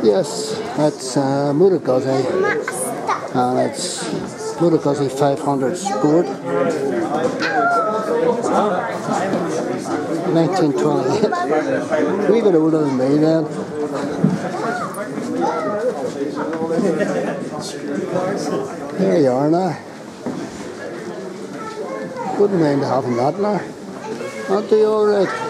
Yes, that's Moto Guzzi, and it's Moto Guzzi 500 Sport, 1928. A wee bit older than me then. There you are now. Wouldn't mind having that now. Aren't they alright?